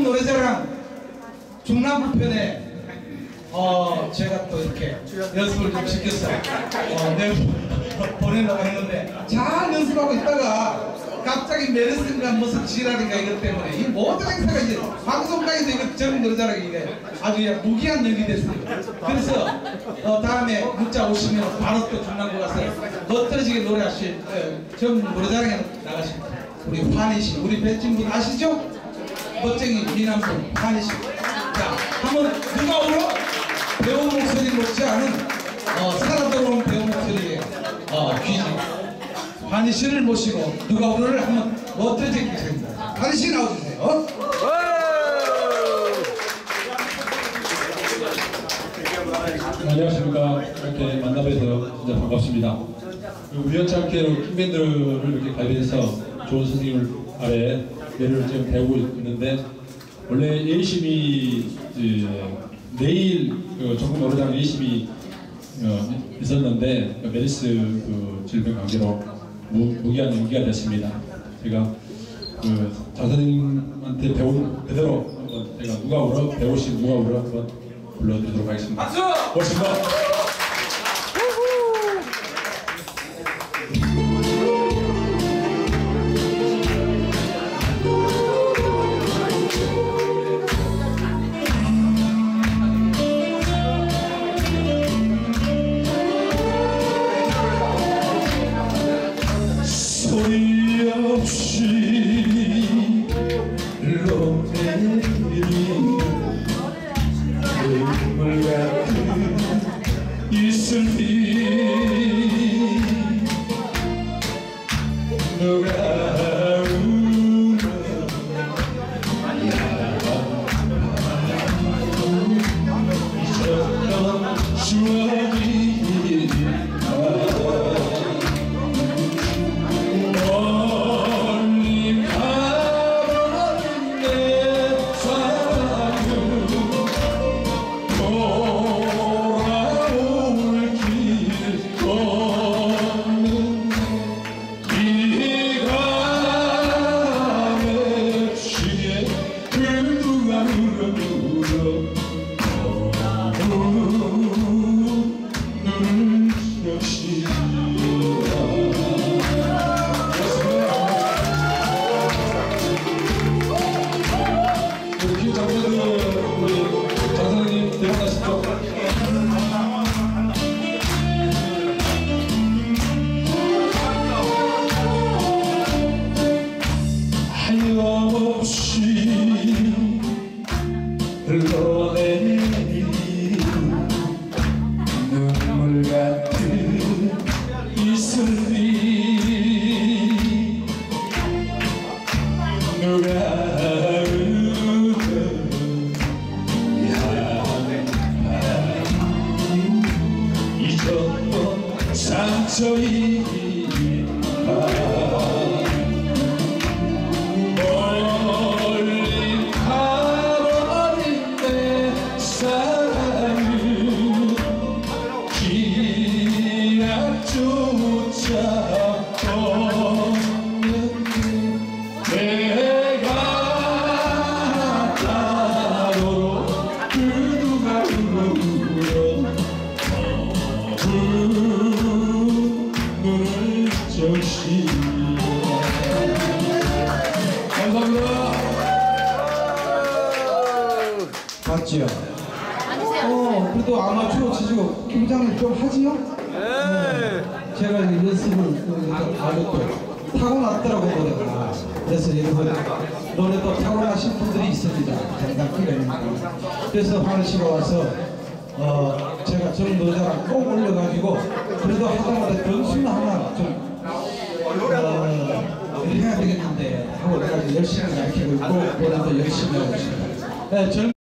노래자랑 중남부편에 제가 또 이렇게 연습을 좀 시켰어요. 내가 보내려고 했는데 잘 연습하고 있다가 갑자기 메르스인가 무슨 지랄인가 이것 때문에 이 모든 행사가 이제 방송가에서 이거 전 노래자랑 이게 아주 무기한 연기 됐어요. 그래서 다음에 문자 오시면 바로 또 중남부 가서 멋들어지게 노래하실 전 노래자랑에 나가실 우리 환희씨, 우리 배친분 아시죠? 멋쟁이 미남분 환희씨. 자, 한번 누가 울어? 배우 목소리 못지않은 살아 들어온 배우 목소리의 귀지 환희씨를 모시고 누가 울어를 한번 멋들어지게 하겠습니다. 환희씨 나와주세요. 안녕하십니까. 이렇게 만나뵈서 진짜 반갑습니다. 우연치 않게 킹밴드를 이렇게 가입해서 좋은 선생님을 아래 예를 지금 배우고 있는데, 원래 예심이 내일 전국 노래장 예심이 있었는데 메르스 질병 관계로 무기한 연기가 됐습니다. 제가 장 선생님한테 배운 그대로 한번 제가 누가 울어 배우신 누가 울어 한번 불러드리도록 하겠습니다. 박수! 고맙습니다. 소리 없이 흘러내리는 눈물 같은 이슬비 누가 울어 잊었던 추억이 하염없이 흘러내리는 눈물 같은 이슬이 누가 잊었던 상처이 멀리 가버린 내 사랑은 기약조차 없는데 내가 따로 그 누가 울어 눈을 적시다. 감사합니다. 맞지요? 그래도 아마추어 치시고 김장을 좀 하지요? 네. 제가 연습을 아주 또 타고났더라고 노래가. 그래서 여러분 노래도 타고나신 분들이 있습니다. 장단기가. 그래서 환희씨가 와서 제가 전 노래자랑 꼭 올려가지고 그래도 하다마다 변수는 하나 좀 해야 되겠는데 하고 내가 열심히 가르치고 있고 노래도 열심히 하고 있습니다.